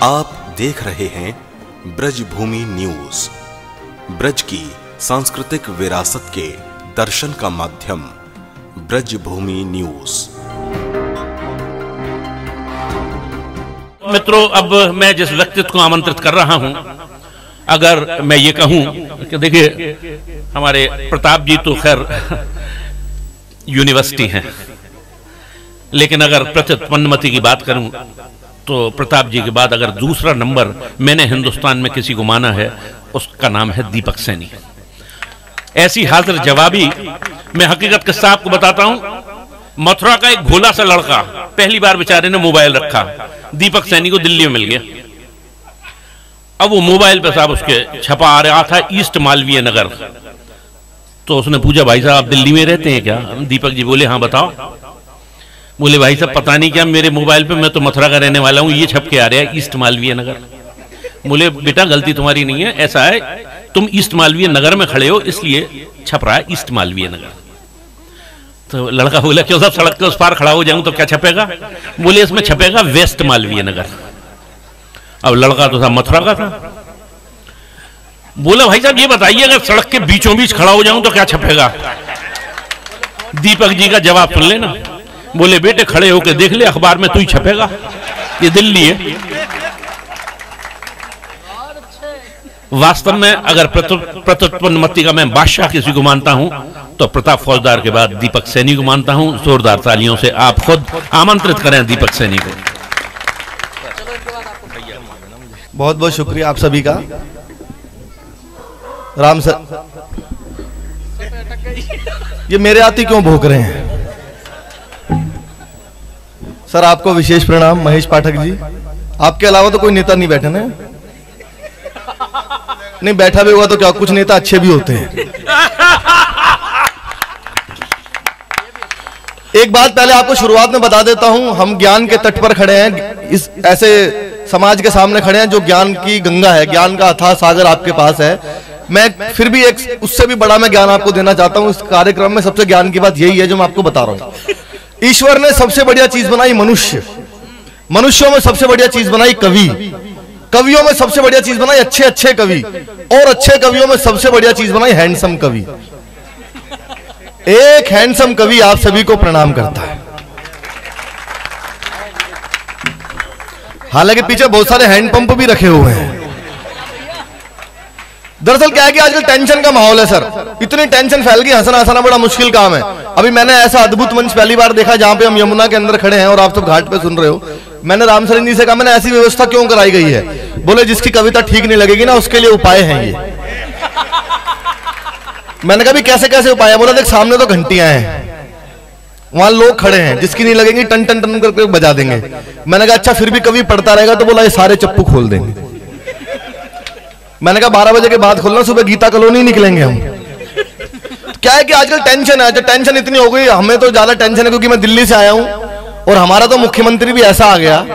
आप देख रहे हैं ब्रजभूमि न्यूज, ब्रज की सांस्कृतिक विरासत के दर्शन का माध्यम ब्रजभूमि न्यूज। मित्रों, अब मैं जिस व्यक्तित्व को आमंत्रित कर रहा हूं, अगर मैं ये कहूं कि देखिए हमारे प्रताप जी तो खैर यूनिवर्सिटी हैं, लेकिन अगर प्रतिपन्नमति की बात करूं तो प्रताप जी के बाद अगर दूसरा नंबर मैंने हिंदुस्तान में किसी को माना है, उसका नाम है दीपक सैनी। ऐसी हाजिर जवाबी मैं हकीकत किस्सा आपको बताता हूं। मथुरा का एक भोला सा लड़का पहली बार बेचारे ने मोबाइल रखा, दीपक सैनी को दिल्ली में मिल गया। अब वो मोबाइल पे साहब उसके छपा आ रहा था ईस्ट मालवीय नगर। तो उसने पूछा, भाई साहब आप दिल्ली में रहते हैं क्या? दीपक जी बोले, हाँ बताओ। बोले, भाई साहब पता नहीं क्या मेरे मोबाइल पे, मैं तो मथुरा का रहने वाला हूं, ये छप के आ रहा है ईस्ट मालवीय नगर। बोले, बेटा गलती तुम्हारी नहीं है, ऐसा है तुम ईस्ट मालवीय नगर में खड़े हो इसलिए छप रहा है ईस्ट मालवीय नगर। तो लड़का बोला, क्यों साहब सड़क के उस पार खड़ा हो जाऊं तो क्या छपेगा? बोले, इसमें छपेगा वेस्ट मालवीय नगर। अब लड़का तो साहब मथुरा का था। बोला, भाई साहब ये बताइए अगर सड़क के बीचों बीच खड़ा हो जाऊं तो क्या छपेगा? दीपक जी का जवाब सुन लेना। बोले, बेटे खड़े होकर देख ले, अखबार में तू ही छपेगा, ये दिल्ली है। वास्तव में अगर प्रतिपन्नमति का मैं बादशाह किसी को मानता हूं तो प्रताप फौजदार के बाद दीपक सैनी को मानता हूं। जोरदार तालियों से आप खुद आमंत्रित करें दीपक सैनी को। बहुत बहुत शुक्रिया आप सभी का। राम सर, ये मेरे आती क्यों भोंक रहे हैं? सर आपको विशेष प्रणाम। महेश पाठक जी, आपके अलावा तो कोई नेता नहीं बैठे ना? नहीं बैठा भी हुआ तो क्या, कुछ नेता अच्छे भी होते हैं। एक बात पहले आपको शुरुआत में बता देता हूं, हम ज्ञान के तट पर खड़े हैं, इस ऐसे समाज के सामने खड़े हैं जो ज्ञान की गंगा है, ज्ञान का अथाह सागर आपके पास है। मैं फिर भी एक उससे भी बड़ा मैं ज्ञान आपको देना चाहता हूं। इस कार्यक्रम में सबसे ज्ञान की बात यही है जो मैं आपको बता रहा हूं। ईश्वर ने सबसे बढ़िया चीज बनाई मनुष्य, मनुष्यों में सबसे बढ़िया चीज बनाई कवि, कवियों में सबसे बढ़िया चीज बनाई अच्छे अच्छे कवि, और अच्छे कवियों में सबसे बढ़िया चीज बनाई हैंडसम कवि। एक हैंडसम कवि आप सभी को प्रणाम करता है। हालांकि पीछे बहुत सारे हैंडपंप भी रखे हुए हैं। दरअसल क्या है कि आजकल टेंशन का माहौल है सर, इतनी टेंशन फैल गई, हंसना हंसना बड़ा मुश्किल काम है। अभी मैंने ऐसा अद्भुत मंच पहली बार देखा जहां पे हम यमुना के अंदर खड़े हैं और आप सब घाट पे सुन रहे हो। मैंने राम सरन जी से कहा, मैंने ऐसी व्यवस्था क्यों कराई गई है? बोले, जिसकी कविता ठीक नहीं लगेगी ना उसके लिए उपाय हैं ये। मैंने कहा, भी कैसे कैसे उपाय है? बोला, देख सामने तो घंटियां हैं, वहां लोग खड़े हैं, जिसकी नहीं लगेंगी टन टन टन करके बजा देंगे। मैंने कहा, अच्छा फिर भी कवि पढ़ता रहेगा? तो बोला, ये सारे चप्पू खोल देंगे। मैंने कहा 12 बजे के बाद खोलना, सुबह गीता कॉलोनी निकलेंगे हम। क्या है कि आजकल टेंशन है, जो टेंशन इतनी हो गई, हमें तो ज्यादा टेंशन है क्योंकि मैं दिल्ली से आया हूं और हमारा तो मुख्यमंत्री भी ऐसा आ गया।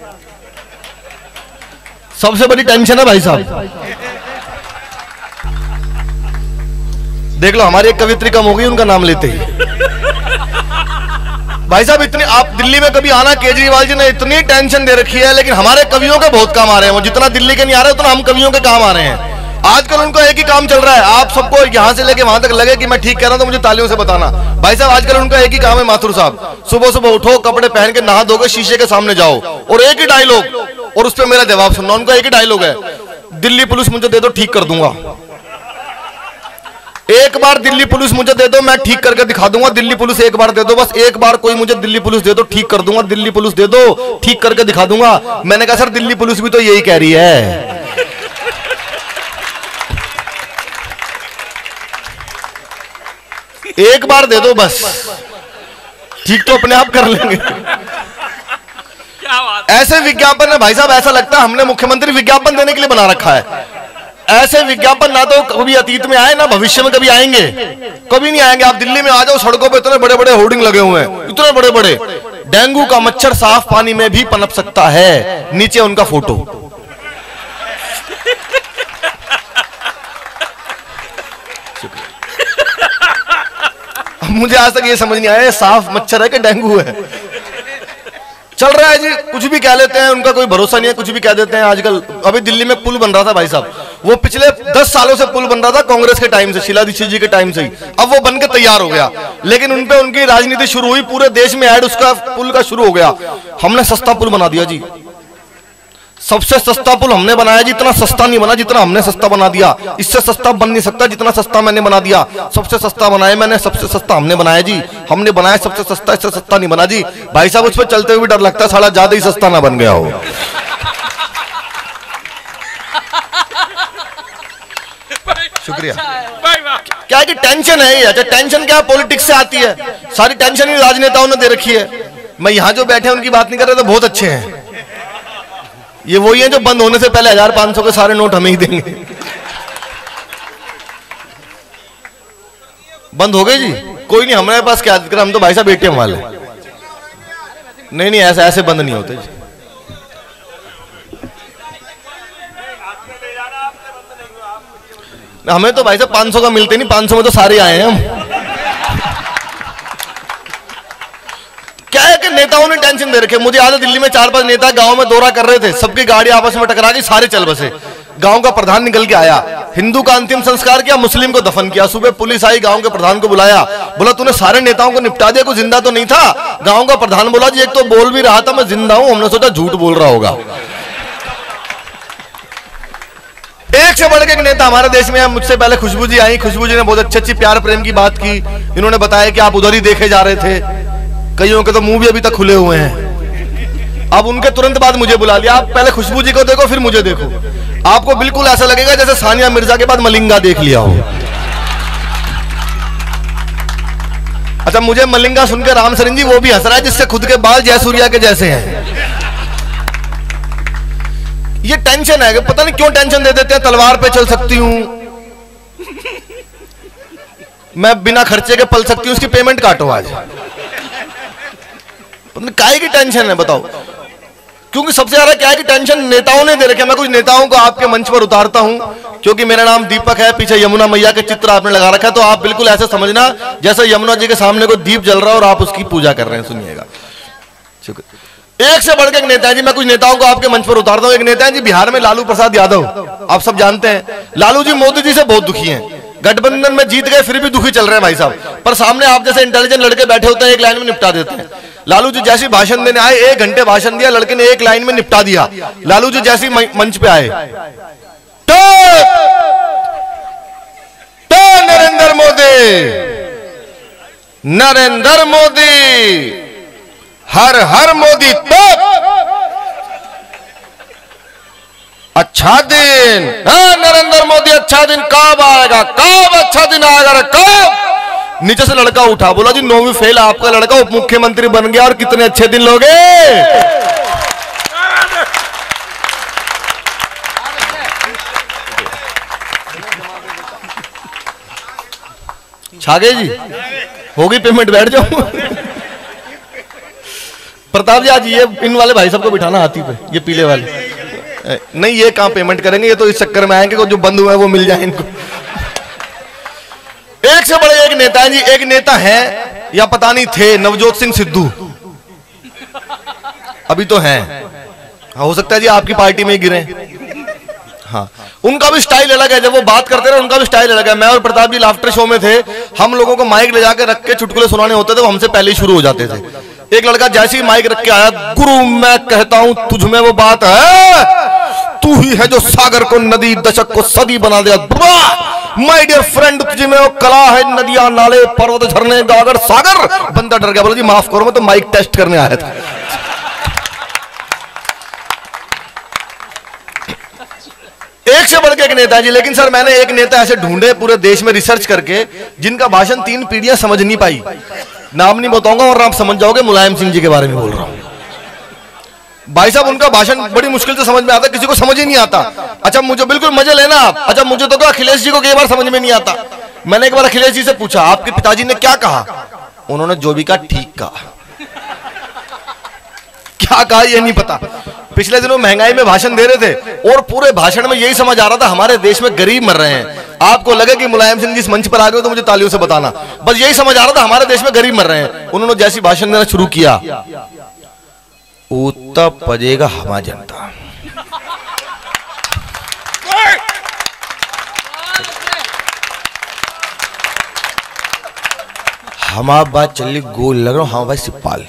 सबसे बड़ी टेंशन है भाई साहब, देख लो हमारी एक कवित्री कम हो गई उनका नाम लेते ही। भाई साहब इतनी, आप दिल्ली में कभी आना, केजरीवाल जी ने इतनी टेंशन दे रखी है, लेकिन हमारे कवियों के बहुत काम आ रहे हैं। वो जितना दिल्ली के नहीं आ रहे उतना हम कवियों के काम आ रहे हैं। आजकल उनको एक ही काम चल रहा है, आप सबको यहां से लेके वहां तक लगे कि मैं ठीक कह रहा हूं तो मुझे तालियों से बताना। भाई साहब आजकल उनका एक ही काम है, माथुर साहब, सुबह सुबह उठो, कपड़े पहन के नहा धोके शीशे के सामने जाओ और एक ही डायलॉग, और उस पर मेरा जवाब सुनना। उनका एक ही डायलॉग है, दिल्ली पुलिस मुझे दे दो ठीक कर दूंगा। एक बार दिल्ली पुलिस मुझे दे दो, मैं ठीक करके दिखा दूंगा। दिल्ली पुलिस एक बार दे दो, बस एक बार कोई मुझे दिल्ली पुलिस दे दो, ठीक कर दूंगा। दिल्ली पुलिस दे दो, ठीक करके दिखा दूंगा। मैंने कहा, सर दिल्ली पुलिस भी तो यही कह रही है। एक बार दे दो बस, ठीक तो अपने आप कर लेंगे। ऐसे विज्ञापन है भाई साहब, ऐसा लगता है हमने मुख्यमंत्री विज्ञापन देने के लिए बना रखा है। ऐसे विज्ञापन ना तो कभी अतीत में आए ना भविष्य में कभी आएंगे, कभी नहीं आएंगे। आप दिल्ली में आ जाओ, सड़कों पे इतने बड़े बड़े होर्डिंग लगे हुए हैं, इतने बड़े बड़े, डेंगू का मच्छर साफ पानी में भी पनप सकता है, नीचे उनका फोटो। मुझे आज तक ये समझ नहीं आया साफ मच्छर है कि डेंगू है। चल रहा है जी, कुछ भी कह लेते हैं, उनका कोई भरोसा नहीं है, कुछ भी कह देते हैं। आजकल अभी दिल्ली में पुल बन रहा था भाई साहब, वो पिछले 10 सालों से पुल बन रहा था, कांग्रेस के टाइम से, शीला दीक्षित जी के टाइम से ही, अब वो बन के तैयार हो गया। लेकिन उनपे उनकी राजनीति शुरू हुई, पूरे देश में ऐड उसका पुल का शुरू हो गया। हमने सस्ता पुल बना दिया जी, सबसे सस्ता पुल हमने बनाया जी। इतना सस्ता नहीं बना जितना हमने सस्ता बना दिया, इससे सस्ता बन नहीं सकता जितना सस्ता मैंने बना दिया। सबसे सस्ता बनाया मैंने, सबसे सस्ता हमने बनाया जी, हमने बनाया सबसे सस्ता, इससे सस्ता नहीं बना जी। भाई साहब उस पर चलते हुए डर लगता है साला ज्यादा ही सस्ता ना बन गया हो। शुक्रिया। क्या है कि टेंशन है ये, अच्छा टेंशन क्या पॉलिटिक्स से आती है, सारी टेंशन ही राजनेताओं ने दे रखी है। मैं यहां जो बैठे उनकी बात नहीं कर रहा, तो बहुत अच्छे हैं ये, वही है जो बंद होने से पहले 1500 के सारे नोट हमें ही देंगे। बंद हो गए जी, कोई नहीं, हमारे पास क्या दिक्कत, हम तो भाई साहब एटीएम वाले। नहीं नहीं, ऐसे ऐसे बंद नहीं होते जी। हमें तो भाई साहब 500 का मिलते नहीं, 500 में तो सारे आए हैं हम। क्या है कि नेताओं ने टेंशन दे रखे। मुझे याद है दिल्ली में 4-5 नेता गांव में दौरा कर रहे थे, सबकी गाड़ी आपस में टकरा गई, सारे चल बसे। गांव का प्रधान निकल के आया, हिंदू का अंतिम संस्कार किया, मुस्लिम को दफन किया। सुबह पुलिस आई, गांव के प्रधान को बुलाया, बोला तूने सारे नेताओं को निपटा दिया, कोई जिंदा तो नहीं था? गांव का प्रधान बोला जी एक तो बोल भी रहा था मैं जिंदा हूं, हमने सोचा झूठ बोल रहा होगा। एक से बढ़ के एक नेता हमारे देश में है। मुझसे पहले खुशबू जी आई, खुशबू जी ने बहुत अच्छी प्यार प्रेम की बात की। इन्होंने बताया कि आप उधर ही देखे जा रहे थे, कईयों के तो मुंह भी अभी तक खुले हुए हैं। अब उनके तुरंत बाद मुझे बुला लिया, आप पहले खुशबू जी को देखो फिर मुझे देखो, आपको बिल्कुल ऐसा लगेगा जैसे सानिया मिर्जा के बाद मलिंगा देख लिया हो। अच्छा, मुझे मलिंगा सुनकर राम सरन जी वो भी हंस रहा है जिससे खुद के बाल जयसूर्या के जैसे हैं। ये टेंशन है, पता नहीं क्यों टेंशन दे देते हैं। तलवार पे चल सकती हूं मैं, बिना खर्चे के पल सकती हूं, उसकी पेमेंट काटो आज। काहे की टेंशन है बताओ? क्योंकि सबसे ज्यादा क्या है कि टेंशन नेताओं ने दे रखे। मैं कुछ नेताओं को आपके मंच पर उतारता हूं, क्योंकि मेरा नाम दीपक है, पीछे यमुना मैया के चित्र आपने लगा रखा है, तो आप बिल्कुल ऐसे समझना जैसे यमुना जी के सामने कोई दीप जल रहा है और आप उसकी पूजा कर रहे हैं। सुनिएगा, एक से बढ़कर एक नेता है जी। मैं कुछ नेताओं को आपके मंच पर उतारता हूं। एक नेता है जी बिहार में, लालू प्रसाद यादव, आप सब जानते हैं। लालू जी मोदी जी से बहुत दुखी हैं, गठबंधन में जीत गए फिर भी दुखी चल रहे हैं भाई साहब। पर सामने आप जैसे इंटेलिजेंट लड़के बैठे होते हैं, एक लाइन में निपटा देते हैं। लालू जी जैसी भाषण देने आए, 1 घंटे भाषण दिया, लड़के ने 1 लाइन में निपटा दिया। लालू जी जैसी मंच पे आए, तो नरेंद्र मोदी हर हर मोदी, तो अच्छा दिन, नरेंद्र मोदी अच्छा दिन कब आएगा, कब अच्छा दिन आएगा, कब? नीचे से लड़का उठा, बोला जी 9वीं फेल आपका लड़का उप मुख्यमंत्री बन गया और कितने अच्छे दिन लोगे। छा गए जी, होगी पेमेंट, बैठ जाओ। प्रताप जी आज ये इन वाले भाई साहब को बिठाना हाथी पे, ये पीले वाले। नहीं, ये कहां पेमेंट करेंगे, ये तो इस चक्कर में आएंगे कि जो बंद हुआ है वो मिल जाए इनको। एक से बड़े एक नेता है जी। एक नेता है या पता नहीं थे, नवजोत सिंह सिद्धू, अभी तो हैं, हो सकता है जी आपकी पार्टी में गिरे। हाँ, उनका भी स्टाइल अलग है, जब वो बात करते रहे उनका भी स्टाइल अलग है। मैं और प्रताप जी लाफ्टर शो में थे, हम लोगों को माइक ले जाकर रख के चुटकुले सुनाने होते थे, वो हमसे पहले ही शुरू हो जाते थे। एक लड़का जैसे ही माइक रख के आया, गुरु मैं कहता हूं तुझ में वो बात है, तू ही है जो सागर को नदी, दशक को सदी बना दिया। माय डियर फ्रेंड, तुझ में वो कला है, नदियां नाले पर्वत झरने गागर सागर। बंदा डर गया, बोला जी माफ करो मैं तो माइक टेस्ट करने आया था। एक से बढ़ के एक नेता जी। लेकिन सर मैंने एक नेता ऐसे ढूंढे पूरे देश में रिसर्च करके, जिनका भाषण 3 पीढ़ियां समझ नहीं पाई। नाम नहीं बताऊंगा और आप समझ जाओगे, मुलायम सिंह जी के बारे में बोल रहा हूं। भाई साहब उनका भाषण बड़ी मुश्किल से समझ में आता, किसी को समझ ही नहीं आता। अच्छा मुझे बिल्कुल मजे लेना आप। अच्छा मुझे तो अखिलेश जी को कई बार समझ में नहीं आता। मैंने एक बार अखिलेश जी से पूछा आपके पिताजी ने क्या कहा, उन्होंने जो भी कहा ठीक कहा। क्या कहा ये नहीं पता। पिछले दिनों महंगाई में भाषण दे रहे थे और पूरे भाषण में यही समझ आ रहा था हमारे देश में गरीब मर रहे हैं। आपको लगे कि मुलायम सिंह जी इस मंच पर आ गए तो मुझे तालियों से बताना, बस यही समझ आ रहा था हमारे देश में गरीब मर रहे हैं। उन्होंने जैसी भाषण देना शुरू किया, उत्तर पजेगा हमारी जनता। हमारा बात चली गोल लग रहा हूँ, हमारे भाई सिपाल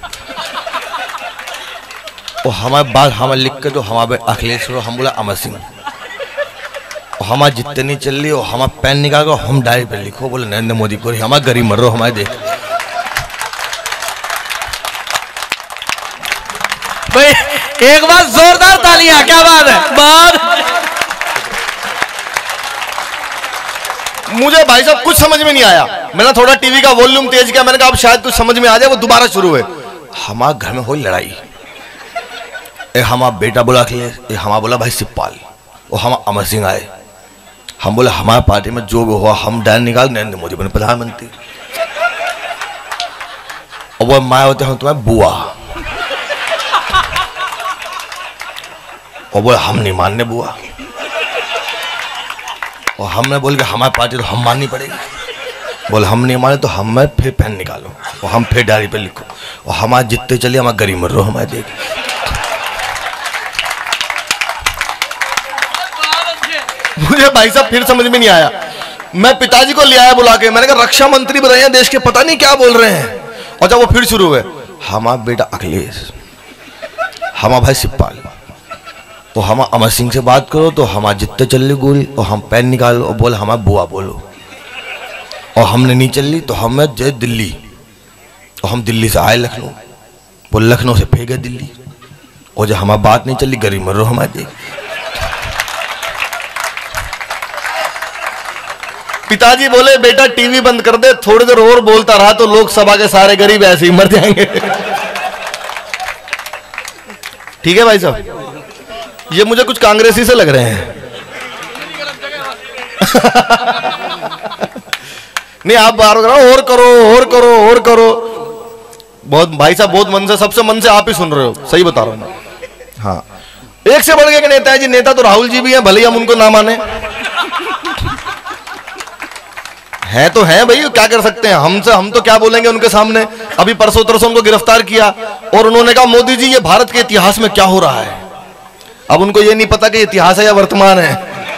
और हमारे बात हमारे लिख के जो हमारे अखिलेश हम बोला अमर सिंह और हमारे जितने नहीं चल रही और हमारा पेन निकाल कर हम डायरी पे लिखो बोले नरेंद्र मोदी को, हमारे गरीब मर रहे हो हमारे देख। भाई एक बार जोरदार तालियां, क्या बात है। मुझे भाई साहब कुछ समझ में नहीं आया, मैंने थोड़ा टीवी का वॉल्यूम तेज किया, मैंने कहा अब शायद कुछ समझ में आ जाए, वो दोबारा शुरू हुए। हमारे घर में हुई लड़ाई, हमारा बेटा बोला अखिलेश, हमारा बोला भाई सिपाल और हम अमर सिंह आए। हम बोले हमारे पार्टी में जो भी हुआ हम डायरी निकाल नरेंद्र मोदी बने प्रधानमंत्री और वो माए होते हम तुम्हें बुआ और बोले हम नहीं मानने बुआ और हमने बोल के हमारी पार्टी तो हम माननी पड़ेगी। बोले हम नहीं माने तो हमें फिर पेन निकालो और हम फिर डायरी पे लिखो और हमारे जितने चलिए हमारे गरीब मर रहे हो हमारे देख। मुझे भाई साहब फिर समझ में नहीं आया, मैं पिताजी को ले आया बुला के, मैंने कहा रक्षा मंत्री बताइए देश के पता नहीं क्या बोल रहे हैं। और जब वो फिर शुरू हुए हमारा बेटा अखिलेश, हमारा भाई सिपाल तो हम अमर सिंह से बात करो तो हमारे जितने चल रही गोली और हम पेन निकालो और बोले हमारा बुआ बोलो और हमने नहीं चल ली तो हमें जय दिल्ली और हम दिल्ली से आए लखनऊ, वो लखनऊ से फेंके दिल्ली और जब हमारी बात नहीं चली गरीब मर रहे हो हमारे देख। पिताजी बोले बेटा टीवी बंद कर दे, थोड़ी देर और बोलता रहा तो लोकसभा के सारे गरीब ऐसे ही मर जाएंगे। ठीक है भाई साहब, ये मुझे कुछ कांग्रेसी से लग रहे हैं। नहीं आप बार और करो और करो और करो, बहुत भाई साहब बहुत मन से, सबसे मन से आप ही सुन रहे हो, सही बता रहा हूं मैं। हाँ एक से बढ़ के नेता है जी, नेता तो राहुल जी भी हैं, भले ही हम उनको ना माने, है तो है भाई, क्या कर सकते हैं हम तो क्या बोलेंगे उनके सामने। अभी परसों तरसों उनको गिरफ्तार किया और उन्होंने कहा मोदी जी ये भारत के इतिहास में क्या हो रहा है। अब उनको ये नहीं पता कि इतिहास है या वर्तमान है।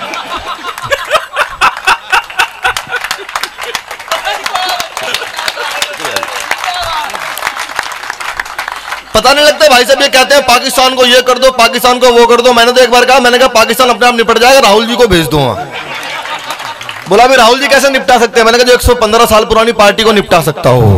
पता नहीं लगता भाई साहब, ये कहते हैं पाकिस्तान को ये कर दो, पाकिस्तान को वो कर दो। मैंने तो एक बार कहा, मैंने कहा पाकिस्तान अपने आप निपट जाएगा, राहुल जी को भेज दूंगा। बोला भी राहुल जी कैसे निपटा सकते हैं। मैंने कहा जो 115 साल पुरानी पार्टी को निपटा सकता हो।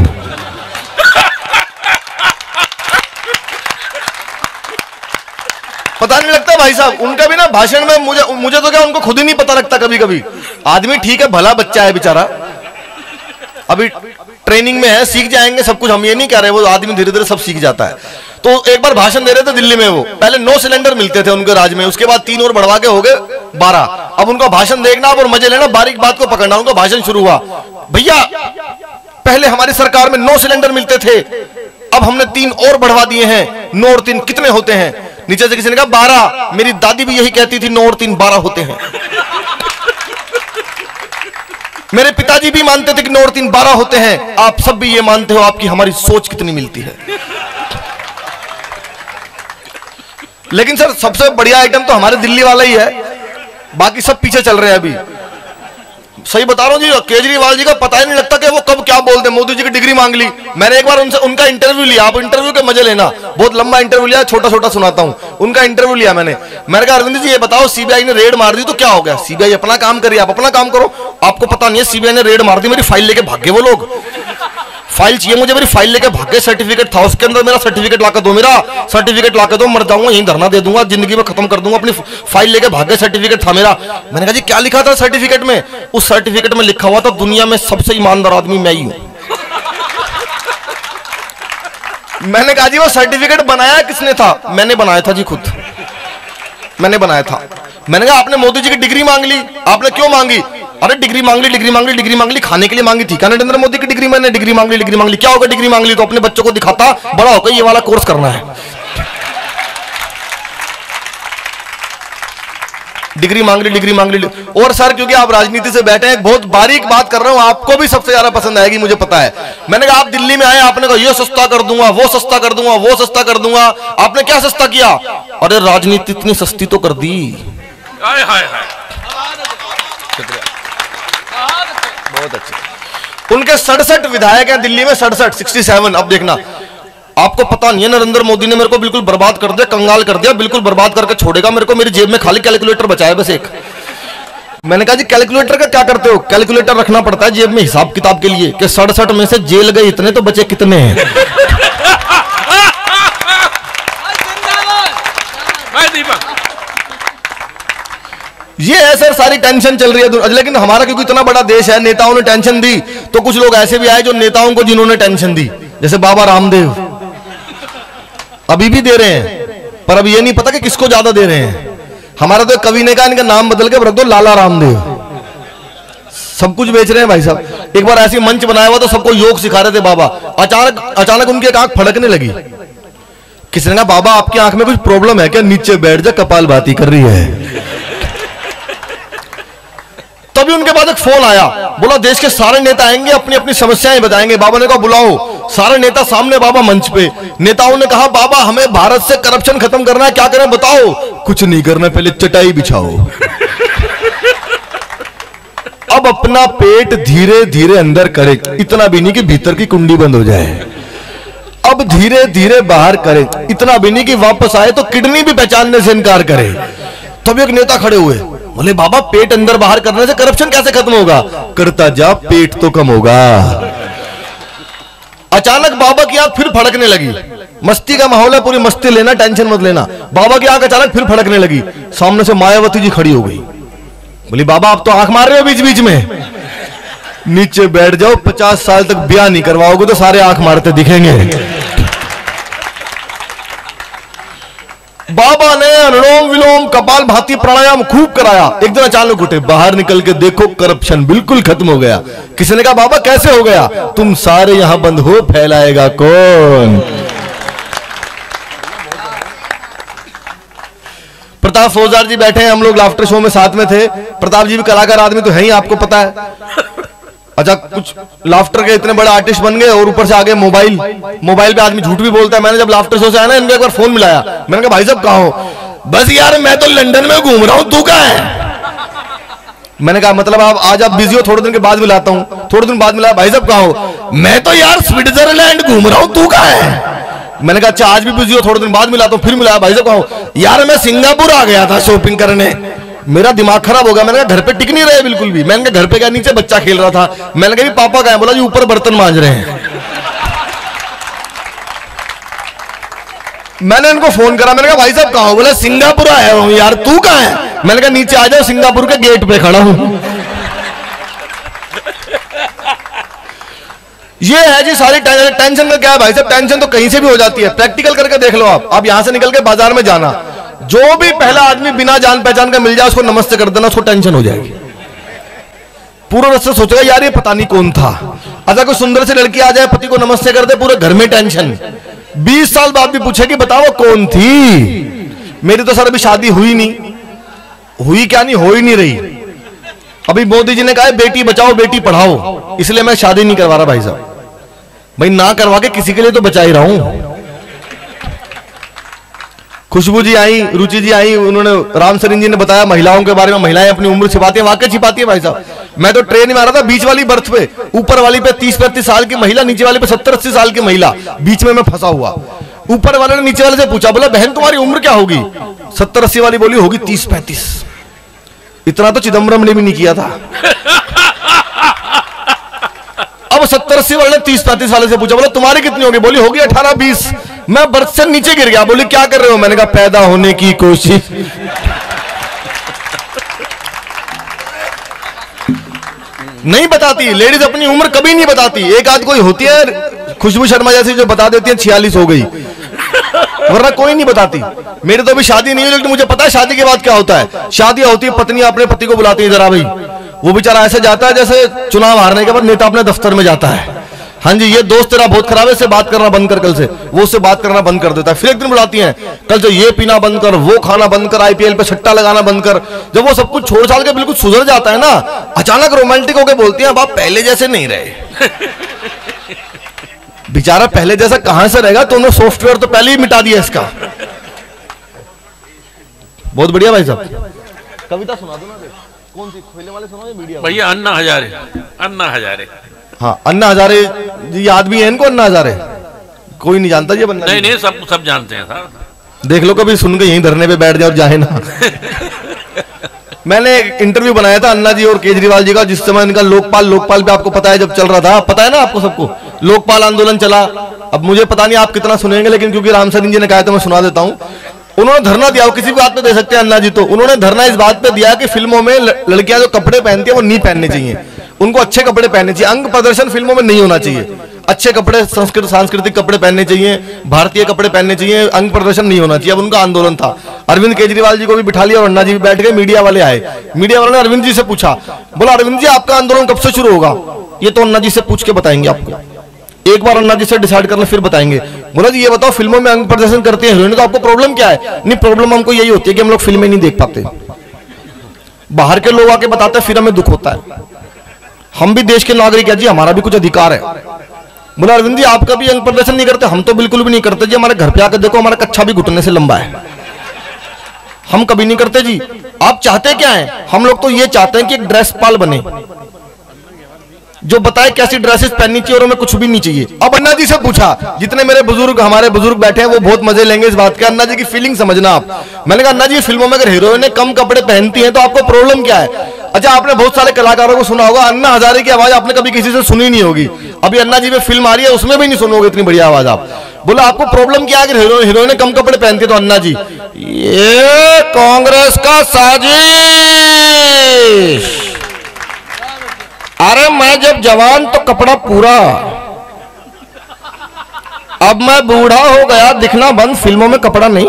पता नहीं लगता भाई साहब, उनका भी ना भाषण में मुझे तो क्या उनको खुद ही नहीं पता लगता कभी कभी। आदमी ठीक है, भला बच्चा है बेचारा, अभी ट्रेनिंग में है, सीख जाएंगे सब कुछ, हम ये नहीं कह रहे, वो आदमी धीरे धीरे सब सीख जाता है। तो एक बार भाषण दे रहे थे दिल्ली में, वो पहले 9 सिलेंडर मिलते थे उनके राज में, उसके बाद 3 और बढ़वा के हो गए 12। अब उनका भाषण देखना और मजे लेना, बारीक बात को पकड़ना। उनका भाषण शुरू हुआ, भैया पहले हमारी सरकार में 9 सिलेंडर मिलते थे, अब हमने 3 और बढ़वा दिए हैं, 9 और 3 कितने होते हैं। नीचे से किसी ने कहा 12, मेरी दादी भी यही कहती थी 9 और 3 12 होते हैं। मेरे पिताजी भी मानते थे कि 9 और 3 12 होते हैं, आप सब भी ये मानते हो, आपकी हमारी सोच कितनी मिलती है। लेकिन सर सबसे बढ़िया आइटम तो हमारे दिल्ली वाला ही है, बाकी सब पीछे चल रहे हैं अभी। सही बता रहा हूं जी, केजरीवाल जी का पता ही नहीं लगता कि वो कब क्या बोलते हैं। मोदी जी की डिग्री मांग ली, मैंने एक बार उनसे उनका इंटरव्यू लिया, आप इंटरव्यू के मजे लेना, बहुत लंबा इंटरव्यू लिया, छोटा छोटा सुनाता हूं। उनका इंटरव्यू लिया मैंने कहा अरविंद जी ये बताओ सीबीआई ने रेड मार दी तो क्या हो गया। सीबीआई अपना काम करिए, आप अपना काम करो, आपको पता नहीं है सीबीआई ने रेड मार दी, मेरी फाइल लेके भाग गए वो लोग। फाइल चाहिए मुझे, मेरी फाइल लेके भाग गए, सर्टिफिकेट था उसके अंदर, मेरा सर्टिफिकेट लाकर दो, मेरा सर्टिफिकेट लाकर दो, मर जाऊंगा यहीं धरना दे दूंगा, जिंदगी में खत्म कर दूंगा। अपनी फाइल लेके भाग गए, सर्टिफिकेट था मेरा। मैंने कहा जी क्या लिखा था सर्टिफिकेट में। उस सर्टिफिकेट में लिखा हुआ था दुनिया में सबसे ईमानदार आदमी मैं ही हूं। मैंने कहा जी वो सर्टिफिकेट बनाया किसने था। मैंने बनाया था जी, खुद मैंने बनाया था। मैंने कहा आपने मोदी जी की डिग्री मांग ली, आपने क्यों मांगी। अरे डिग्री मांग ली, डिग्री मांग ली, डिग्री मांग ली, खाने के लिए मांगी थी। क्या नरेंद्र मोदी की डिग्री मैंने डिग्री मांग ली, डिग्री मांग ली, क्या होगा डिग्री मांग ली तो अपने बच्चों को दिखाता बड़ा होकर ये वाला कोर्स करना है। डिग्री मांग ली। और सर क्योंकि आप राजनीति से बैठे हैं, बहुत बारीक बात कर रहा हूं, आपको भी सबसे ज्यादा पसंद आएगी मुझे पता है। मैंने कहा आप दिल्ली में आए, आपने कहा ये सस्ता कर दूंगा, वो सस्ता कर दूंगा, वो सस्ता कर दूंगा। आपने क्या सस्ता किया? अरे राजनीति इतनी सस्ती तो कर दी। बहुत अच्छे। उनके 67 विधायक हैं दिल्ली में, 67। अब देखना, आपको पता नहीं है नरेंद्र मोदी ने मेरे को बिल्कुल बर्बाद कर दिया, कंगाल कर दिया, बिल्कुल बर्बाद करके छोड़ेगा मेरे को। मेरी जेब में खाली कैलकुलेटर बचा है बस एक। मैंने कहा जी कैलकुलेटर का क्या करते हो? कैलकुलेटर रखना पड़ता है जेब में हिसाब किताब के लिए कि 67 में से जेल गए इतने तो बचे कितने हैं। ये है सर, सारी टेंशन चल रही है। लेकिन हमारा क्योंकि इतना बड़ा देश है, नेताओं ने टेंशन दी, तो कुछ लोग ऐसे भी आए जो नेताओं को जिन्होंने टेंशन दी, जैसे बाबा रामदेव अभी भी दे रहे हैं, पर अब ये नहीं पता कि किसको ज्यादा दे रहे हैं। हमारा तो कवि ने कहा इनका नाम बदल के रख दो लाला रामदेव। सब कुछ बेच रहे हैं भाई साहब। एक बार ऐसी मंच बनाया हुआ तो सबको योग सिखा रहे थे बाबा, अचानक उनकी एक आंख फड़कने लगी। किसी ने कहा बाबा आपकी आंख में कुछ प्रॉब्लम है क्या? नीचे बैठ जा, कपालभाति कर रही है। तभी उनके बाद एक फोन आया, बोला देश के सारे नेता आएंगे, अपनी अपनी समस्याएं बताएंगे। बाबा ने कहा बुलाओ सारे नेता सामने। बाबा मंच पे, नेताओं ने कहा बाबा हमें भारत से करप्शन खत्म करना है, क्या करें बताओ? कुछ नहीं करना, पहले चटाई बिछाओ। अब अपना पेट धीरे धीरे अंदर करे, इतना भी नहीं कि भीतर की कुंडी बंद हो जाए। अब धीरे धीरे बाहर करे, इतना भी नहीं कि वापस आए तो किडनी भी पहचानने से इनकार करे। तब एक नेता खड़े हुए, बोले बाबा पेट अंदर बाहर करने से करप्शन कैसे खत्म होगा? करता जा, पेट तो कम होगा। अचानक बाबा की आंख फिर फड़कने लगी। मस्ती का माहौल है, पूरी मस्ती लेना, टेंशन मत लेना। बाबा की आंख अचानक फिर फड़कने लगी। सामने से मायावती जी खड़ी हो गई, बोली बाबा आप तो आंख मार रहे हो बीच बीच में, नीचे बैठ जाओ, 50 साल तक ब्याह नहीं करवाओगे तो सारे आंख मारते दिखेंगे। बाबा ने अनुलोम विलोम कपालभाति प्राणायाम खूब कराया। एक दिन अचानक उठे, बाहर निकल के देखो करप्शन बिल्कुल खत्म हो गया। किसी ने कहा बाबा कैसे हो गया? तुम सारे यहां बंद हो, फैलाएगा कौन? प्रताप फौजदार जी बैठे हैं, हम लोग लाफ्टर शो में साथ में थे। प्रताप जी भी कलाकार आदमी तो है ही, आपको पता है। अच्छा, कुछ लाफ्टर के इतने बड़े आर्टिस्ट बन गए और ऊपर से आगे मोबाइल पे आदमी झूठ भी बोलता है। मैंने जब लाफ्टर शो से आया ना, इनको एक बार फोन मिलाया, मैंने कहा भाई साहब कहाँ हो? बस यार मैं तो लंदन में घूम रहा हूं, तू कहाँ है? मैंने कहा मतलब आज आप बिजी हो, थोड़े दिन के बाद मिलाता हूँ। थोड़े दिन बाद मिलाया, भाई साहब कहाँ हो? मैं तो यार स्विट्जरलैंड घूम रहा हूं, तू कहाँ है? मैंने कहा अच्छा आज भी बिजी हो, थोड़े दिन बाद मिलाता हूँ। फिर मिलाया, भाई साहब कहाँ हो? यार मैं सिंगापुर आ गया था शॉपिंग करने। मेरा दिमाग खराब हो गया, मैंने कहा घर पे टिक नहीं रहे बिल्कुल भी। मैंने कहा घर पे क्या, नीचे बच्चा खेल रहा था। मैंने कहा पापा कहाँ है? बोला जी ऊपर बर्तन मांज रहे हैं। मैंने इनको फोन करा, मैंने कहा भाई साहब कहाँ हो? बोला सिंगापुर आया हूं यार, तू कहाँ है? मैंने कहा नीचे आ जाओ, सिंगापुर के गेट पे खड़ा हूं। ये है जी सारी टेंशन का क्या है भाई साहब? टेंशन तो कहीं से भी हो जाती है, प्रैक्टिकल करके देख लो आप यहां से निकल के बाजार में जाना, जो भी पहला आदमी बिना जान पहचान का मिल जाए उसको नमस्ते कर देना, उसको टेंशन हो जाएगी। पूरा रास्ता सोचेगा यार ये पता नहीं कौन था। अच्छा कोई सुंदर सी लड़की आ जाए, पति को नमस्ते कर दे, पूरे घर में टेंशन। 20 साल बाद भी पूछेगी बताओ कौन थी? मेरी तो सर अभी शादी हुई नहीं। हुई क्या नहीं, हो ही नहीं रही। अभी मोदी जी ने कहा है बेटी बचाओ बेटी पढ़ाओ, इसलिए मैं शादी नहीं करवा रहा भाई साहब। भाई ना करवा के किसी के लिए तो बचा ही रहा हूं। खुशबू जी आई, रुचि जी आई, उन्होंने राम सरीन जी ने बताया महिलाओं के बारे में। महिलाएं अपनी उम्र छिपाती है, वाकई छिपाती है भाई साहब। मैं तो ट्रेन में आ रहा था, बीच वाली बर्थ पे, ऊपर वाली पे 30-35 साल की महिला, नीचे वाली पे 70-80 साल की महिला, बीच में मैं फंसा हुआ। ऊपर वाले ने नीचे वाले से पूछा, बोला बहन तुम्हारी उम्र क्या होगी? 70-80 वाली बोली होगी 30-35। इतना तो चिदम्बरम ने भी नहीं किया था। अब 70-80 वाले ने 30-35 वाले से पूछा, बोला तुम्हारी कितनी होगी? बोली होगी 18-20। मैं बर्थ से नीचे गिर गया। बोली क्या कर रहे हो? मैंने कहा पैदा होने की कोशिश। नहीं बताती लेडीज, अपनी उम्र कभी नहीं बताती। एक आध कोई होती है खुशबू शर्मा जैसी जो बता देती है 46 हो गई, वरना कोई नहीं बताती। मेरी तो अभी शादी नहीं हुई, लेकिन मुझे पता है शादी के बाद क्या होता है। शादी होती है, पत्नी अपने पति को बुलाती है, जरा भाई। वो बेचारा ऐसे जाता है जैसे चुनाव हारने के बाद नेता अपने दफ्तर में जाता है। हाँ जी, ये दोस्त तेरा बहुत खराब है, इससे बात करना बंद कर, कल से वो उससे बात करना बंद कर देता है। फिर एक दिन बुलाती हैं, कल से ये पीना बंद कर, वो खाना बंद कर, आईपीएल पे सट्टा लगाना बंद कर। जब वो सब कुछ छोड़ छाड़ के बिल्कुल सुधर जाता है ना, अचानक रोमांटिक होकर बोलती हैं, अब आप पहले जैसे नहीं रहे। बेचारा पहले जैसा कहां से रहेगा, तो उन्होंने सॉफ्टवेयर तो पहले ही मिटा दिया इसका। बहुत बढ़िया भाई साहब, कविता सुना दो ना। कौन सी, खेलने वाले सुनाओ या मीडिया? भैया अन्ना हजारे, अन्ना हजारे। हाँ, अन्ना हजारे जी याद भी है इनको? अन्ना हजारे कोई नहीं जानता ये बंदा? नहीं नहीं, सब जानते हैं साहब। देख लो, कभी सुन के यहीं धरने पे बैठ जाए और जाए ना। मैंने एक इंटरव्यू बनाया था अन्ना जी और केजरीवाल जी का, जिस समय इनका लोकपाल पे आपको पता है जब चल रहा था, पता है ना आपको सबको, लोकपाल आंदोलन चला। अब मुझे पता नहीं आप कितना सुनेंगे, लेकिन क्योंकि राम सरन जी ने कहा तो मैं सुना देता हूं। उन्होंने धरना दिया, वो किसी भी बात पे दे सकते हैं अन्ना जी, तो उन्होंने धरना इस बात पे दिया कि फिल्मों में लड़कियां जो कपड़े पहनती है वो नहीं पहनने चाहिए, उनको अच्छे कपड़े पहनने चाहिए, अंग प्रदर्शन फिल्मों में नहीं होना चाहिए, अच्छे कपड़े सांस्कृतिक कपड़े पहनने चाहिए, भारतीय कपड़े पहनने चाहिए, अंग प्रदर्शन नहीं होना चाहिए। अब उनका आंदोलन था। अरविंद केजरीवाल जी को भी बिठा लिया और अन्ना जी भी बैठ गए। मीडिया वाले आए, मीडिया वालों ने अरविंद जी से पूछा, बोला अरविंद जी आपका आंदोलन कब से शुरू होगा? ये तो अन्ना जी से पूछ के बताएंगे आपको, एक बार अन्ना जी से डिसाइड करना फिर बताएंगे। बोला जी ये बताओ, फिल्मों में अंग प्रदर्शन करते हैं हीरोइन, तो आपको प्रॉब्लम क्या है? नहीं, प्रॉब्लम हमको यही होती है कि हम लोग फिल्में नहीं देख पाते, बाहर के लोग आके बताते हैं, फिर हमें दुख होता है। हम भी देश के नागरिक है जी, हमारा भी कुछ अधिकार है। बोला अरविंद जी आपका भी अंग प्रदर्शन नहीं करते? हम तो बिल्कुल भी नहीं करते जी, हमारे घर पे आकर देखो, हमारा कच्छा भी घुटने से लंबा है, हम कभी नहीं करते जी। आप चाहते क्या है? हम लोग तो ये चाहते हैं कि एक ड्रेस पाल बने जो बताए कैसी ड्रेसेस पहननी चाहिए और हमें कुछ भी नहीं चाहिए। अब अन्ना जी से पूछा, जितने मेरे बुजुर्ग हमारे बुजुर्ग बैठे हैं वो बहुत मजे लेंगे इस बात के, अन्ना जी की फीलिंग समझना आप। मैंने कहा अन्ना जी फिल्मों में अगर हीरोइनें कम कपड़े पहनती हैं तो आपको प्रॉब्लम क्या है? अच्छा, आपने बहुत सारे कलाकारों को सुना होगा, अन्ना हजारे की आवाज आपने कभी किसी से सुनी नहीं होगी। अभी अन्ना जी में फिल्म आ रही है, उसमें भी नहीं सुनोगे इतनी बढ़िया आवाज आप। बोला आपको प्रॉब्लम क्या है अगर हीरोइनें कम कपड़े पहनती है? तो अन्ना जी, ये कांग्रेस का साजिश। अरे मैं जब जवान तो कपड़ा पूरा, अब मैं बूढ़ा हो गया, दिखना बंद, फिल्मों में कपड़ा नहीं।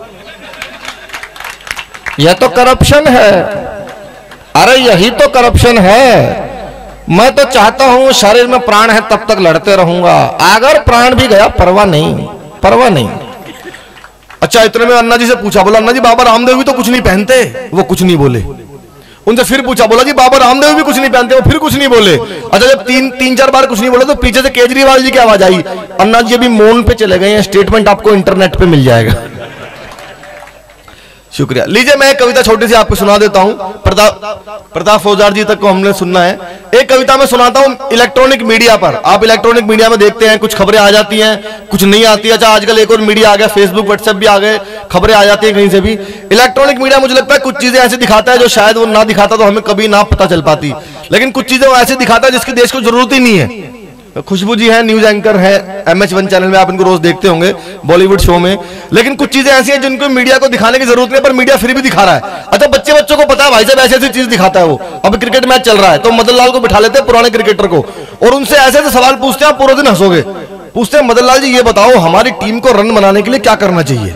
यह तो करप्शन है। अरे यही तो करप्शन है। मैं तो चाहता हूं शरीर में प्राण है तब तक लड़ते रहूंगा, अगर प्राण भी गया परवाह नहीं, परवाह नहीं। अच्छा, इतने में अन्ना जी से पूछा, बोला अन्ना जी बाबा रामदेव भी तो कुछ नहीं पहनते? वो कुछ नहीं बोले। उनसे फिर पूछा, बोला जी बाबा रामदेव भी कुछ नहीं पहनते? वो फिर कुछ नहीं बोले। अच्छा, जब तीन चार बार कुछ नहीं बोले तो पीछे से केजरीवाल जी की आवाज आई, अन्ना जी अभी मौन पे चले गए हैं, स्टेटमेंट आपको इंटरनेट पे मिल जाएगा। शुक्रिया। लीजिए मैं एक कविता छोटी सी आपको सुना देता हूं। प्रताप फौजदार जी तक को हमने सुनना है। एक कविता मैं सुनाता हूं इलेक्ट्रॉनिक मीडिया पर। आप इलेक्ट्रॉनिक मीडिया में देखते हैं कुछ खबरें आ जाती हैं, कुछ नहीं आती। अच्छा, आजकल एक और मीडिया आ गया, फेसबुक व्हाट्सएप भी आ गए, खबरें आ जाती हैं कहीं से भी। इलेक्ट्रॉनिक मीडिया मुझे लगता है कुछ चीजें ऐसे दिखाता है जो शायद वो ना दिखाता तो हमें कभी ना पता चल पाती, लेकिन कुछ चीजें वो ऐसे दिखाता है जिसकी देश को जरूरत ही नहीं है। खुशबू जी हैं, न्यूज एंकर है MH1 चैनल में, आप इनको रोज देखते होंगे बॉलीवुड शो में। लेकिन कुछ चीजें ऐसी हैं जिनको मीडिया को दिखाने की जरूरत नहीं, पर मीडिया फिर भी दिखा रहा है। अच्छा, बच्चों को पता है भाई साहब ऐसी ऐसी चीज दिखाता है वो। अब क्रिकेट मैच चल रहा है तो मदन लाल को बिठा लेते हैं, पुराने क्रिकेटर को, और उनसे ऐसे ऐसे सवाल पूछते हैं, आप पूरे दिन हंसोगे। पूछते हैं मदन लाल जी ये बताओ हमारी टीम को रन बनाने के लिए क्या करना चाहिए?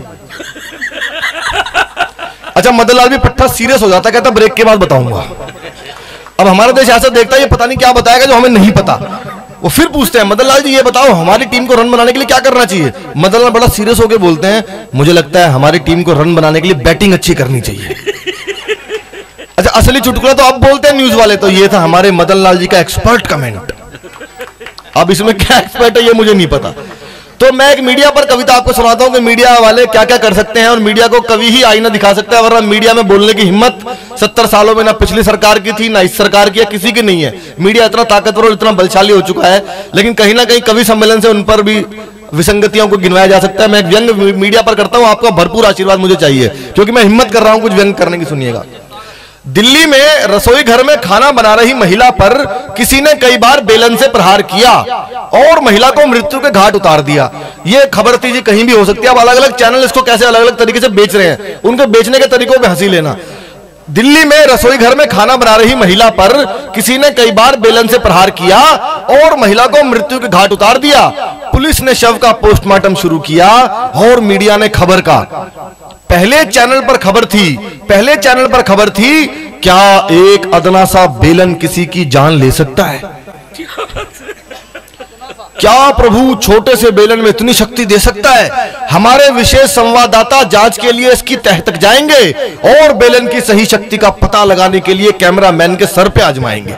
अच्छा, मदन लाल भी पट्टा सीरियस हो जाता, कहता ब्रेक के बाद बताऊंगा। अब हमारा देश ऐसा देखता है ये पता नहीं क्या बताएगा जो हमें नहीं पता। वो फिर पूछते हैं मदन लाल जी ये बताओ हमारी टीम को रन बनाने के लिए क्या करना चाहिए? मदन लाल बड़ा सीरियस होकर बोलते हैं मुझे लगता है हमारी टीम को रन बनाने के लिए बैटिंग अच्छी करनी चाहिए। अच्छा, असली चुटकुला तो अब बोलते हैं न्यूज वाले। तो ये था हमारे मदन लाल जी का एक्सपर्ट कमेंट। अब इसमें क्या एक्सपर्ट है ये मुझे नहीं पता। तो मैं एक मीडिया पर कविता आपको सुनाता हूं कि मीडिया वाले क्या क्या कर सकते हैं, और मीडिया को कभी ही आईना दिखा सकता है, वरना मीडिया में बोलने की हिम्मत 70 सालों में ना पिछली सरकार की थी ना इस सरकार की, किसी की नहीं है। मीडिया इतना ताकतवर और इतना बलशाली हो चुका है, लेकिन कहीं ना कहीं कवि सम्मेलन से उन पर भी विसंगतियों को गिनवाया जा सकता है। मैं एक व्यंग मीडिया पर करता हूं, आपका भरपूर आशीर्वाद मुझे चाहिए क्योंकि मैं हिम्मत कर रहा हूं कुछ व्यंग करने की। सुनिएगा। दिल्ली में रसोई घर में खाना बना रही महिला पर किसी ने कई बार बेलन से प्रहार किया और महिला को मृत्यु के घाट उतार दिया। यह खबर थी जी, कहीं भी हो सकती है। अब अलग अलग चैनल इसको कैसे अलग अलग तरीके से बेच रहे हैं, उनके बेचने के तरीकों पे हंसी लेना। दिल्ली में रसोई घर में खाना बना रही महिला पर किसी ने कई बार बेलन से प्रहार किया और महिला को मृत्यु के घाट उतार दिया। पुलिस ने शव का पोस्टमार्टम शुरू किया और मीडिया ने खबर का पहले चैनल पर खबर थी, क्या एक अदना सा बेलन किसी की जान ले सकता है? क्या प्रभु छोटे से बेलन में इतनी शक्ति दे सकता है? हमारे विशेष संवाददाता जांच के लिए इसकी तह तक जाएंगे और बेलन की सही शक्ति का पता लगाने के लिए कैमरामैन के सर पे आजमाएंगे।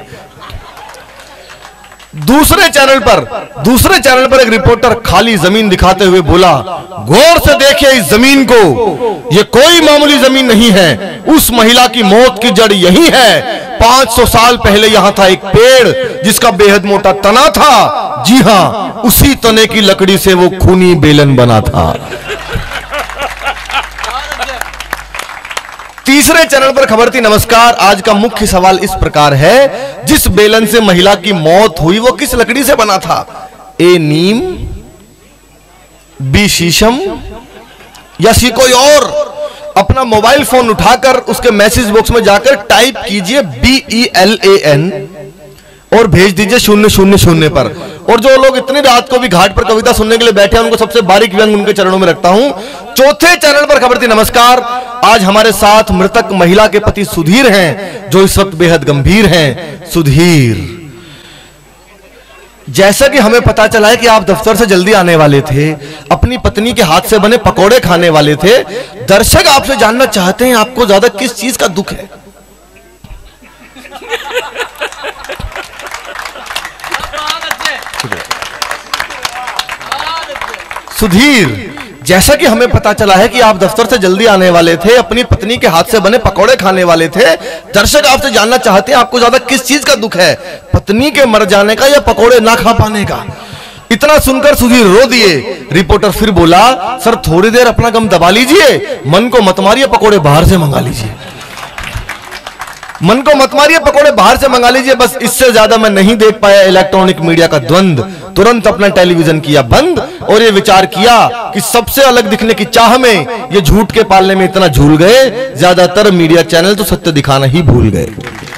दूसरे चैनल पर एक रिपोर्टर खाली जमीन दिखाते हुए बोला, गौर से देखिए इस जमीन को, यह कोई मामूली जमीन नहीं है। उस महिला की मौत की जड़ यही है। 500 साल पहले यहां था एक पेड़ जिसका बेहद मोटा तना था। जी हां, उसी तने की लकड़ी से वो खूनी बेलन बना था। तीसरे चैनल पर खबर थी नमस्कार। आज का मुख्य सवाल इस प्रकार है, जिस बेलन से महिला की मौत हुई वो किस लकड़ी से बना था? ए नीम, बी शीशम या सी कोई और? अपना मोबाइल फोन उठाकर उसके मैसेज बॉक्स में जाकर टाइप कीजिए BELAN और भेज दीजिए 000 पर। और जो लोग इतनी रात को भी घाट पर कविता सुनने के लिए बैठे हैं उनको सबसे बारीक व्यंग उनके चरणों में रखता हूं। चौथे चैनल पर खबर थी नमस्कार। आज हमारे साथ मृतक महिला के पति सुधीर हैं, जो इस वक्त बेहद गंभीर हैं। सुधीर, जैसा कि हमें पता चला है कि आप दफ्तर से जल्दी आने वाले थे, अपनी पत्नी के हाथ से बने पकोड़े खाने वाले थे। दर्शक आपसे जानना चाहते हैं आपको ज्यादा किस चीज का दुख है? सुधीर, जैसा कि हमें पता चला है कि आप दफ्तर से जल्दी आने वाले थे, अपनी पत्नी के हाथ से बने पकोड़े खाने वाले थे। दर्शक आपसे जानना चाहते हैं आपको ज्यादा किस चीज का दुख है, पत्नी के मर जाने का या पकोड़े ना खा पाने का? इतना सुनकर सुधीर रो दिए। रिपोर्टर फिर बोला, सर थोड़ी देर अपना गम दबा लीजिए, मन को मत मारिए, पकोड़े बाहर से मंगा लीजिए। मन को मत मारिए, पकोड़े बाहर से मंगा लीजिए। बस इससे ज्यादा मैं नहीं देख पाया इलेक्ट्रॉनिक मीडिया का द्वंद। तुरंत अपना टेलीविजन किया बंद और ये विचार किया कि सबसे अलग दिखने की चाह में ये झूठ के पालने में इतना झूल गए, ज्यादातर मीडिया चैनल तो सत्य दिखाना ही भूल गए।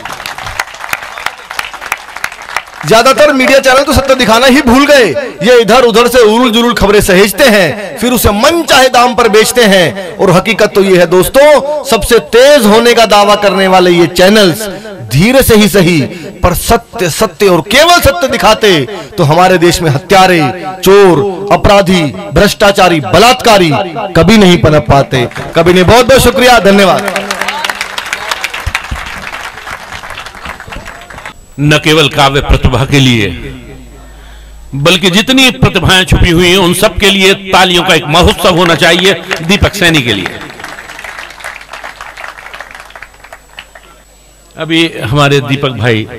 ज्यादातर मीडिया चैनल तो सत्य दिखाना ही भूल गए। ये इधर उधर से उरुल जुरुल खबरें सहेजते हैं, फिर उसे मन चाहे दाम पर बेचते हैं। और हकीकत तो ये है दोस्तों, सबसे तेज होने का दावा करने वाले ये चैनल्स धीरे से ही सही पर सत्य सत्य और केवल सत्य दिखाते तो हमारे देश में हत्यारे, चोर, अपराधी, भ्रष्टाचारी, बलात्कारी कभी नहीं पनप पाते, कभी नहीं। बहुत बहुत शुक्रिया, धन्यवाद। न केवल काव्य प्रतिभा के लिए बल्कि जितनी प्रतिभाएं छुपी हुई हैं उन सब के लिए तालियों का एक महोत्सव होना चाहिए दीपक सैनी के लिए। अभी हमारे दीपक भाई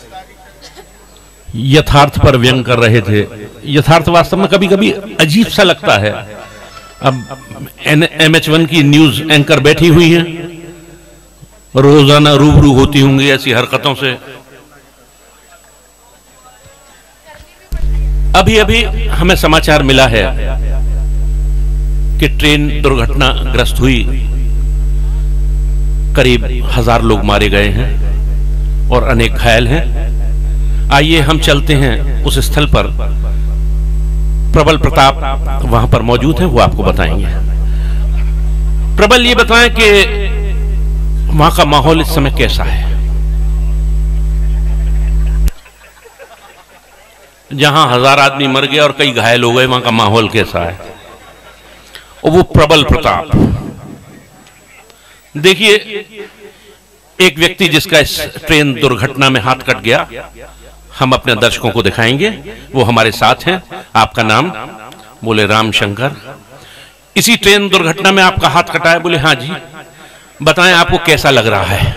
यथार्थ पर व्यंग कर रहे थे। यथार्थ वास्तव में कभी कभी अजीब सा लगता है। अब MH1 की न्यूज एंकर बैठी हुई हैं, रोजाना रूबरू होती होंगी ऐसी हरकतों से। अभी अभी हमें समाचार मिला है कि ट्रेन दुर्घटनाग्रस्त हुई, करीब 1000 लोग मारे गए हैं और अनेक घायल हैं। आइए हम चलते हैं उस स्थल पर। प्रबल प्रताप वहां पर मौजूद हैं, वो आपको बताएंगे। प्रबल, ये बताएं कि वहां का माहौल इस समय कैसा है? जहां 1000 आदमी मर गए और कई घायल हो गए, वहां का माहौल कैसा है? और वो प्रबल प्रताप, देखिए एक व्यक्ति जिसका इस ट्रेन दुर्घटना में हाथ कट गया, हम अपने दर्शकों को दिखाएंगे। वो हमारे साथ हैं। आपका नाम? बोले रामशंकर। इसी ट्रेन दुर्घटना में आपका हाथ कटा है? बोले हाँ जी। बताएं आपको कैसा लग रहा है?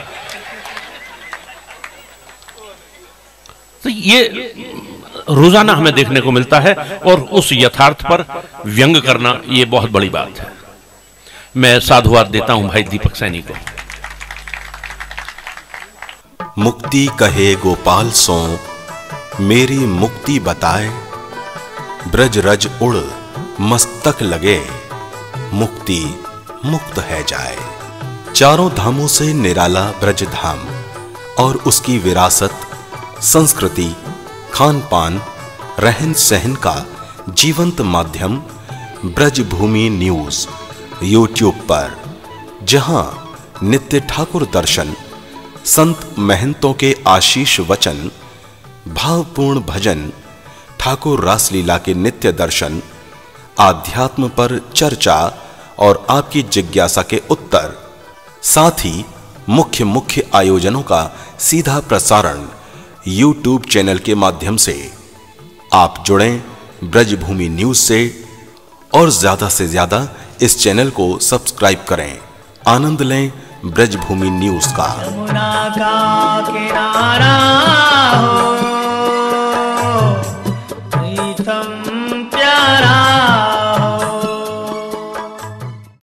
तो ये रोजाना हमें देखने को मिलता है और उस यथार्थ पर व्यंग करना ये बहुत बड़ी बात है। मैं साधुवाद देता हूं भाई दीपक सैनी को। मुक्ति कहे गोपाल सो मेरी मुक्ति बताए, ब्रज रज उड़ मस्तक लगे, मुक्ति मुक्त है जाए। चारों धामों से निराला ब्रज धाम और उसकी विरासत, संस्कृति, खान पान, रहन सहन का जीवंत माध्यम ब्रज भूमि न्यूज यूट्यूब पर, जहां नित्य ठाकुर दर्शन, संत महंतों के आशीष वचन, भावपूर्ण भजन, ठाकुर रासलीला के नित्य दर्शन, आध्यात्म पर चर्चा और आपकी जिज्ञासा के उत्तर, साथ ही मुख्य आयोजनों का सीधा प्रसारण YouTube चैनल के माध्यम से। आप जुड़ें ब्रजभूमि न्यूज से और ज्यादा से ज्यादा इस चैनल को सब्सक्राइब करें। आनंद लें ब्रजभूमि न्यूज का। यमुना का किनारा हो, प्रीतम प्यारा